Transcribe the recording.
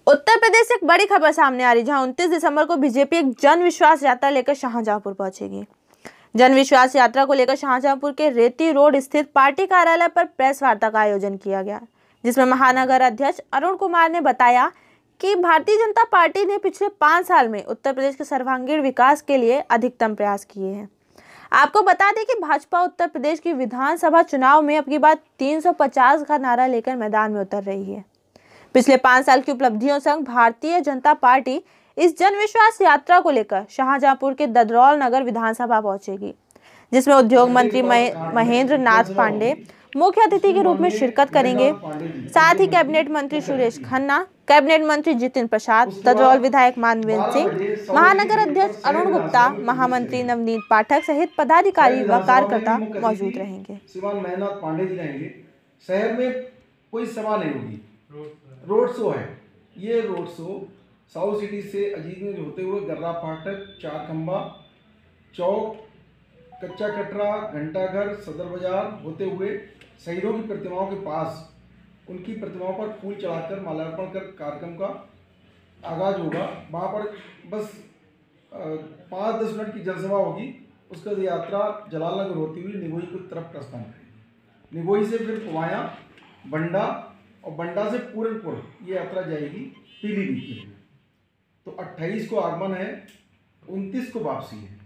उत्तर प्रदेश से एक बड़ी खबर सामने आ रही, जहां 29 दिसंबर को बीजेपी एक जन विश्वास यात्रा लेकर शाहजहांपुर पहुंचेगी। जन विश्वास यात्रा को लेकर शाहजहांपुर के रेती रोड स्थित पार्टी कार्यालय पर प्रेस वार्ता का आयोजन किया गया, जिसमें महानगर अध्यक्ष अरुण कुमार ने बताया कि भारतीय जनता पार्टी ने पिछले 5 साल में उत्तर प्रदेश के सर्वांगीण विकास के लिए अधिकतम प्रयास किए हैं। आपको बता दें कि भाजपा उत्तर प्रदेश की विधानसभा चुनाव में अब की बार 350 का नारा लेकर मैदान में उतर रही है। पिछले 5 साल की उपलब्धियों संग भारतीय जनता पार्टी इस जन विश्वास यात्रा को लेकर शाहजहांपुर के ददरौल नगर विधानसभा पहुंचेगी, जिसमें उद्योग मंत्री महेंद्र नाथ पांडे मुख्य अतिथि के रूप में शिरकत करेंगे। साथ ही कैबिनेट मंत्री सुरेश खन्ना, कैबिनेट मंत्री जितिन प्रसाद, ददरौल विधायक मानवेंद्र सिंह, महानगर अध्यक्ष अरुण गुप्ता, महामंत्री नवनीत पाठक सहित पदाधिकारी व कार्यकर्ता मौजूद रहेंगे। शहर में कोई सभा नहीं होगी, रोड शो है। ये रोड शो साउथ सिटी से अजीतगंज होते हुए गर्रा फाटक, चार खंबा चौक, कच्चा कटरा, घंटाघर, सदर बाजार होते हुए शहीदों की प्रतिमाओं के पास उनकी प्रतिमाओं पर फूल चढ़ाकर माल्यार्पण कर कार्यक्रम का आगाज होगा। वहाँ पर बस 5-10 मिनट की जनसभा होगी। उसका यात्रा जलालनगर होती हुई निगोई की तरफ प्रस्थान करेगी। निगोई से फिर पुवाया, बंडा और बंडा से पूरनपुर ये यात्रा जाएगी पीलीभीत के लिए। तो 28 को आगमन है, 29 को वापसी है।